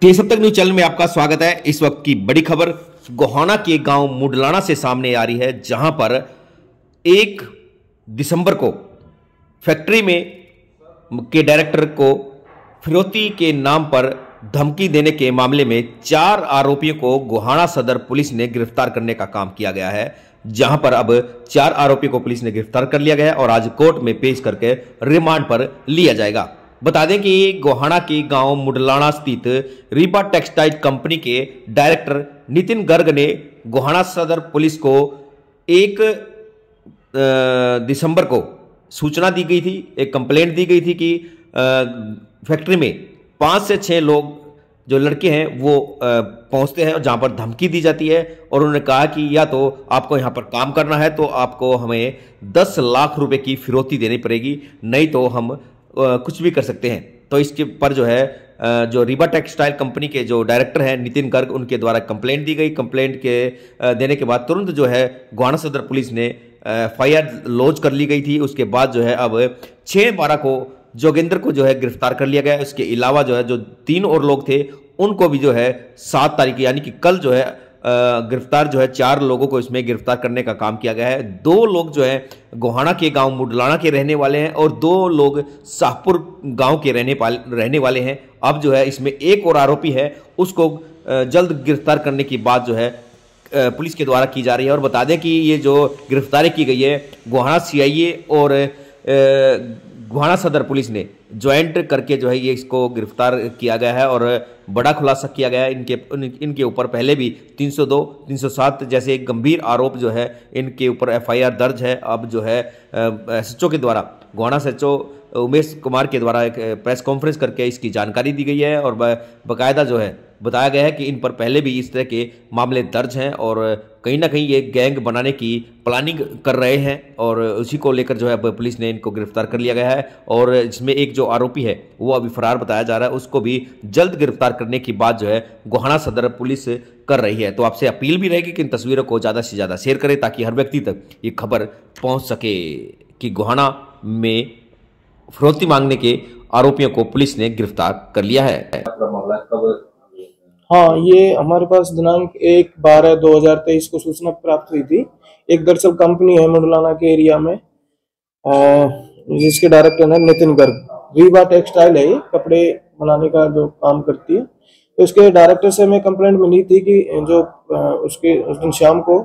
देश अब तक न्यूज चैनल में आपका स्वागत है। इस वक्त की बड़ी खबर गोहाना के गांव मुडलाना से सामने आ रही है, जहां पर 1 दिसंबर को फैक्ट्री में के डायरेक्टर को फिरौती के नाम पर धमकी देने के मामले में 4 आरोपियों को गोहाना सदर पुलिस ने गिरफ्तार करने का काम किया गया है, जहां पर अब 4 आरोपियों को पुलिस ने गिरफ्तार कर लिया गया है और आज कोर्ट में पेश करके रिमांड पर लिया जाएगा। बता दें कि गोहाना के गांव मुडलाना स्थित रीबा टेक्सटाइल कंपनी के डायरेक्टर नितिन गर्ग ने गोहाना सदर पुलिस को 1 दिसंबर को सूचना दी गई थी, एक कंप्लेंट दी गई थी कि फैक्ट्री में 5 से 6 लोग जो लड़के हैं वो पहुंचते हैं, जहां पर धमकी दी जाती है और उन्होंने कहा कि या तो आपको यहां पर काम करना है तो आपको हमें 10 लाख रुपए की फिरौती देनी पड़ेगी, नहीं तो हम कुछ भी कर सकते हैं। तो इसके पर जो है जो रीबा टेक्सटाइल कंपनी के जो डायरेक्टर हैं नितिन गर्ग, उनके द्वारा कंप्लेंट दी गई। कंप्लेंट के देने के बाद तुरंत जो है गोहाना सदर पुलिस ने FIR लॉन्च कर ली गई थी। उसके बाद जो है अब 6/12 को जोगेंद्र को जो है गिरफ्तार कर लिया गया। इसके अलावा जो है जो 3 और लोग थे उनको भी जो है 7 तारीख यानी कि कल जो है गिरफ्तार जो है 4 लोगों को इसमें गिरफ्तार करने का काम किया गया है। 2 लोग जो है गोहाना के गांव मुडलाना के रहने वाले हैं और 2 लोग शाहपुर गांव के रहने वाले हैं। अब जो है इसमें एक और आरोपी है, उसको जल्द गिरफ्तार करने की बात जो है पुलिस के द्वारा की जा रही है। और बता दें कि ये जो गिरफ्तारी की गई है गोहाना CIA और गोहाना सदर पुलिस ने ज्वाइंट करके जो है ये इसको गिरफ्तार किया गया है और बड़ा खुलासा किया गया है। इनके ऊपर पहले भी 302, 307 जैसे गंभीर आरोप जो है इनके ऊपर FIR दर्ज है। अब जो है SHO के द्वारा, गोहाना SHO उमेश कुमार के द्वारा एक प्रेस कॉन्फ्रेंस करके इसकी जानकारी दी गई है और बाकायदा जो है बताया गया है कि इन पर पहले भी इस तरह के मामले दर्ज हैं और कहीं ना कहीं ये गैंग बनाने की प्लानिंग कर रहे हैं और उसी को लेकर जो है पुलिस ने इनको गिरफ्तार कर लिया गया है। और इसमें एक जो आरोपी है वो अभी फरार बताया जा रहा है, उसको भी जल्द गिरफ्तार करने की बात जो है गोहाना सदर पुलिस कर रही है। तो आपसे अपील भी रहेगी कि इन तस्वीरों को ज़्यादा से ज़्यादा शेयर करें ताकि हर व्यक्ति तक ये खबर पहुँच सके कि गोहाना में फिरौती मांगने के आरोपियों को पुलिस ने गिरफ्तार कर लिया है। हाँ, ये हमारे पास दिनांक 1/12/2023 को सूचना प्राप्त हुई थी। एक दरअसल कंपनी है मुडलाना के एरिया में जिसके डायरेक्टर है नितिन गर्ग। रीबा टेक्सटाइल है, ये कपड़े बनाने का जो काम करती है। तो इसके डायरेक्टर से हमें कंप्लेंट मिली थी कि जो उस दिन शाम को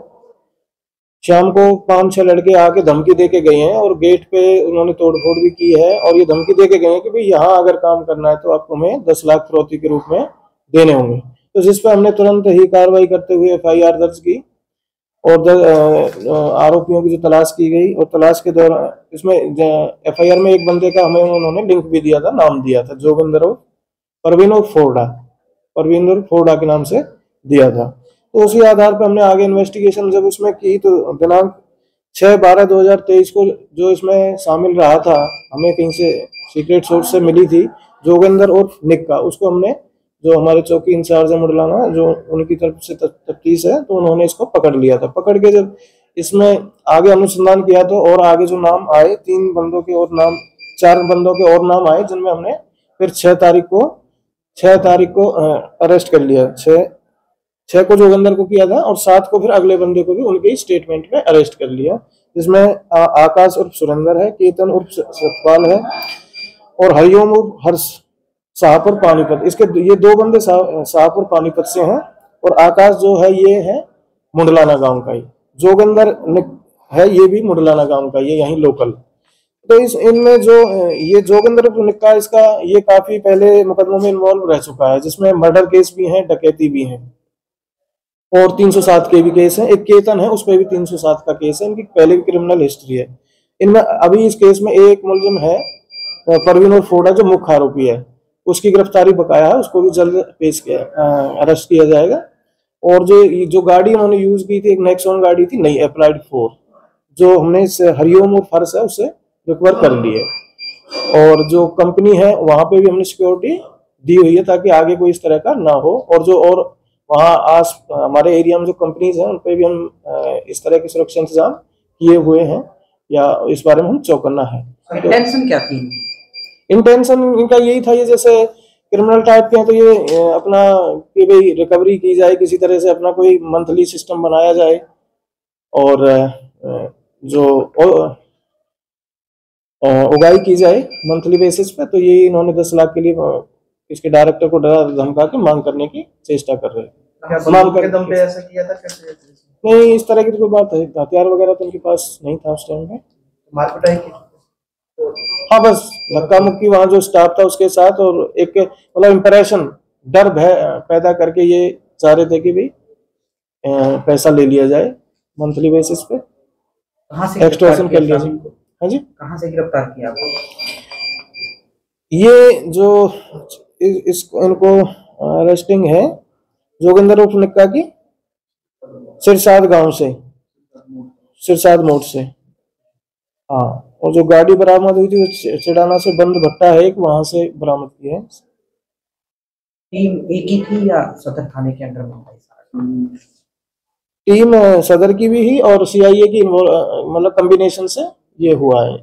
5-6 लड़के आके धमकी दे के गए हैं और गेट पे उन्होंने तोड़फोड़ भी की है और ये धमकी दे के गए हैं कि भाई यहाँ अगर काम करना है तो आपको हमें 10 लाख फिरौती के रूप में देने होंगे। तो जिस पर हमने तुरंत ही कार्रवाई करते हुए FIR दर्ज की और आरोपियों की जो तलाश की गई और तलाश के दौरान इसमें FIR में एक बंदे का हमें उन्होंने लिंक भी दिया था, नाम दिया था जोगिंदर परवीन फोर्डा के नाम से दिया था। तो उसी आधार पर हमने आगे इन्वेस्टिगेशन जब उसमें की तो दिनांक 6/12/2023 को जो इसमें शामिल रहा था, हमें कहीं से सीक्रेट सोर्स से मिली थी जोगिंदर और निक्का, उसको हमने जो हमारे चौकी इंचार्ज है मुडलाना जो उनकी तरफ से तफ्तीश है तो उन्होंने इसको पकड़ लिया था। पकड़ के जब इसमें आगे अनुसंधान किया तो और आगे जो नाम आए 4 बंदों के और नाम आए, जिनमें हमने फिर 6 तारीख को अरेस्ट कर लिया। 6 को जोगिंदर को किया था और 7 को फिर अगले बंदे को भी उनके स्टेटमेंट में अरेस्ट कर लिया, जिसमें आकाश उर्फ सुरेंद्र है, केतन उर्फ सतपाल है और हरिओम उर्फ हर्ष शाहपुर पानीपत। इसके ये 2 बंदे शाहपुर पानीपत से हैं और आकाश जो है ये है मुडलाना गांव का ही। जोगिंदर है ये भी मुडलाना गांव का, ये यहीं लोकल। तो इनमें जो ये जोगिंदर निक्का इसका ये काफी पहले मुकदमों में इन्वॉल्व रह चुका है, जिसमें मर्डर केस भी है, डकैती भी है और 307 के भी केस है। एक केतन है, उस पर भी 307 का केस है। इनकी पहले भी क्रिमिनल हिस्ट्री है। इनमें अभी इस केस में एक मुलजिम है परवीन फोर्डा जो मुख्य आरोपी है, उसकी गिरफ्तारी बकाया है, उसको भी जल्द अरेस्ट किया जाएगा। और जो गाड़ी उन्होंने यूज की थी, एक नेक्सॉन गाड़ी थी नई अप्लाइड 4, जो हमने हरिओम और फर्श है उससे रिकवर कर ली है। और जो कंपनी है वहां पे भी हमने सिक्योरिटी दी हुई है ताकि आगे कोई इस तरह का ना हो। और वहाँ हमारे एरिया में जो कंपनीज हैं उन पर भी हम इस तरह के सुरक्षा इंतजाम किए हुए हैं या इस बारे में हम चौकन्ना है। इंटेंशन क्या थी? इंटेंशन इनका यही था, ये जैसे क्रिमिनल टाइप के हैं तो ये अपना कि भाई रिकवरी की जाए किसी तरह से, अपना कोई मंथली सिस्टम बनाया जाए और जो उगाई की जाए मंथली बेसिस पे। तो ये इन्होंने 10 लाख के लिए इसके डायरेक्टर को डरा धमका के मांग करने की चेष्टा कर रहे हैं। मांग के दम पे ऐसा किया था कैसे? नहीं, इस तरह की तो कोई बात है, हथियार वगैरह तो उनके पास नहीं था उस टाइम पे। मारपिटाई की? हाँ, बस धक्का मुक्की वहां जो स्टाफ था उसके साथ, और एक मतलब इम्प्रेशन, डर भय पैदा करके ये चाह रहे थे कि भाई पैसा ले लिया जाए मंथली बेसिस पे, एक्सटॉर्शन कर लिया जाए। हाँ जी, कहाँ से गिरफ्तार किया आपको? ये जो इनको अरेस्टिंग है जोगिंदर उर्फ निक्का की, सिरसाद गांव से, सिरसाद मोड़ से। हाँ, और जो गाड़ी बरामद हुई थी वो चिड़ाना से बंद भट्टा है एक, वहां से बरामद की है। टीम एक ही थी या सदर थाने के अंडर में? टीम सदर की भी ही और सीआईए की मतलब कॉम्बिनेशन से ये हुआ है।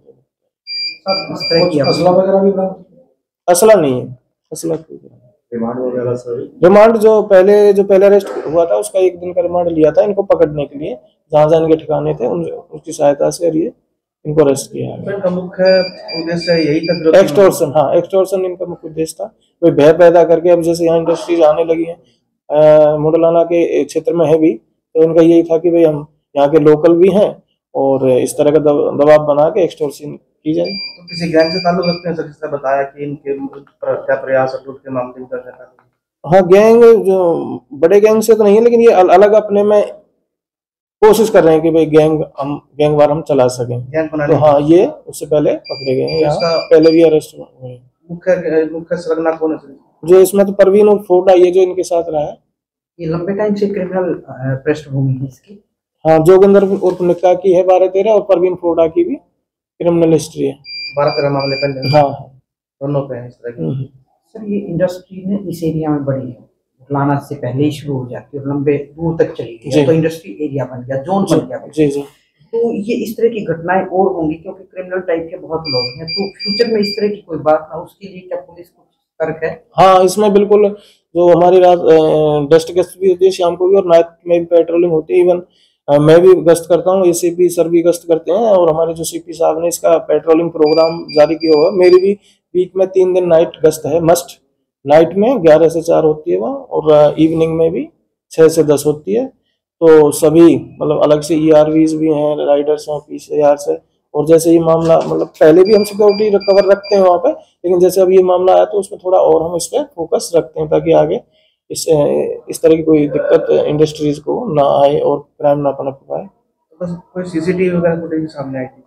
असला वगैरह भी? असला नहीं है, असला रिमांड वगैरह सर? रिमांड जो पहले अरेस्ट हुआ था उसका 1 दिन का रिमांड लिया था इनको पकड़ने के लिए, जहां जहां इनके ठिकाने थे उसकी सहायता से ये इनको अरेस्ट किया है। इनका मुख्य उद्देश्य यही था, एक्सटॉर्शन। हाँ, एक्सटॉर्शन इनका मुख्य उद्देश्य था, कोई भय पैदा करके। अब जैसे यहाँ इंडस्ट्रीज आने लगी हैं, मुडलाना के क्षेत्र में है भी, तो इनका यही था कि भाई हम यहाँ के लोकल भी हैं और इस तरह का दबाव बना के एक्सटॉर्शन की जाए। तो किसी गैंग से ताल्लुक रखते हैं सर, जिसने बताया कि इनके क्या प्रयास लूट के मामले में दर्ज है? हाँ, गैंग जो बड़े गैंग से तो नहीं है, लेकिन ये अलग अपने में कोशिश कर रहे हैं कि भाई गैंग वार हम चला सकें। तो हाँ, ये उससे पहले पकड़े गए हैं, यहाँ पहले भी अरेस्ट हुए हैं। मुख्य सरगना कौन है? जो इसमें तो परवीन और फोर्डा ये जो इनके साथ रहा है, ये लंबे टाइम से क्रिमिनल पृष्ठभूमि है इसकी। हाँ, जोगिंदर उर्फ निक्का की है 12-13 और परवीन फोर्डा की भी क्रिमिनल हिस्ट्री है, 12-13 मामले पहले। हाँ, दोनों पे है इस तरह के। सर, ये इंडस्ट्री ने इस एरिया में बड़ी है, लाना से पहले ही शुरू हो जाती है और लंबे दूर तक चली गई, तो इंडस्ट्री एरिया बन गया, जोन बन गया। जी जी। तो ये इस तरह की घटनाएं और होंगी क्योंकि क्रिमिनल टाइप के बहुत लोग हैं, तो फ्यूचर में इस तरह की कोई बात ना, उसके लिए क्या पुलिस कुछ सतर्क है? हाँ, इसमें बिल्कुल जो हमारी रात डस्ट गश्त भी होती है शाम को भी, और नाइट में भी पेट्रोलिंग होती है। इवन मैं भी गश्त करता हूँ, एसीपी सर भी गश्त करते हैं, और हमारे जो सीपी साहब ने इसका पेट्रोलिंग प्रोग्राम जारी किया हुआ है। मेरी भी वीक में 3 दिन नाइट गश्त है मस्ट। नाइट में 11 से 4 होती है वहाँ, और इवनिंग में भी 6 से 10 होती है। तो सभी मतलब अलग से ERVs भी हैं, राइडर्स हैं PCR से। और जैसे ये मामला, मतलब पहले भी हम सिक्योरिटी कवर रखते हैं वहाँ पे, लेकिन जैसे अब ये मामला आया तो उसमें थोड़ा और हम इस पर फोकस रखते हैं, ताकि आगे इस तरह की कोई दिक्कत इंडस्ट्रीज को ना आए और क्राइम ना पनप पाए। तो कोई CCTV वगैरह फुटेज सामने आई थी?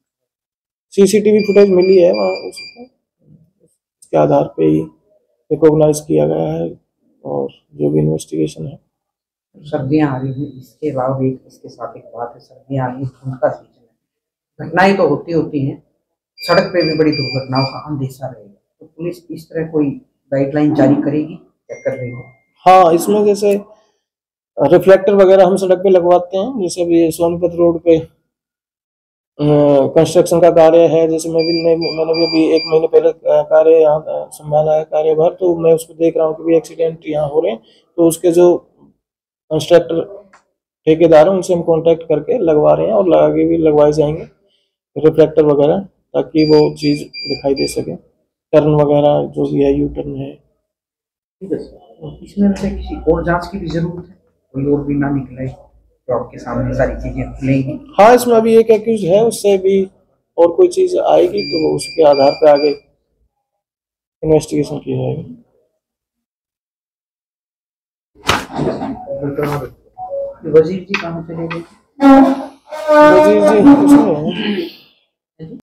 CCTV फुटेज मिली है वहाँ, उसके आधार पे ही रिकॉग्नाइज किया गया है, और जो भी इन्वेस्टिगेशन है। सर्दियाँ आ रही हैं, इसके अलावा भी इसके साथ एक बात है, सर्दियाँ आ रही हैं, ठंड का सीजन है, घटनाएं तो होती हैं, सड़क पे भी बड़ी दुर्घटनाओं का अंदेशा रहेगा, तो पुलिस इस तरह कोई गाइडलाइन जारी करेगी या कर रही है? हाँ, इसमें जैसे रिफ्लेक्टर वगैरह हम सड़क पे लगवाते हैं, जैसे अभी सोनीपत रोड पे कंस्ट्रक्शन का कार्य है, जैसे मैंने भी अभी 1 महीने पहले कार्य यहाँ संभाला है कार्यभार, तो मैं उसको देख रहा हूँ कि भी एक्सीडेंट यहाँ हो रहे हैं, तो उसके जो कंस्ट्रक्टर ठेकेदार हैं उनसे हम कांटेक्ट करके लगवा रहे हैं, और आगे भी लगवाए जाएंगे रिफ्लेक्टर वगैरह, ताकि वो चीज़ दिखाई दे सके, टर्न वगैरह जो भी है, यू टर्न है। ठीक है सर, इसमें वैसे किसी और जांच की भी जरूरत है, कोई और भी ना निकले तो आपके सामने सारी चीजें खुलेंगी? हाँ, इसमें अभी एक एक्यूज है, उससे भी और कोई चीज आएगी तो उसके आधार पे आगे इन्वेस्टिगेशन की जाएगी। वजीर जी कहाँ चले गए? वजीर जी उसमें